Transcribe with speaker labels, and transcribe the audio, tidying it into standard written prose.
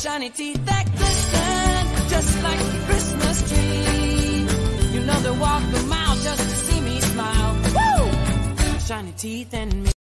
Speaker 1: shiny teeth that glisten just like a Christmas tree. You know they walk a mile just to see me smile. Woo! Shiny teeth and me.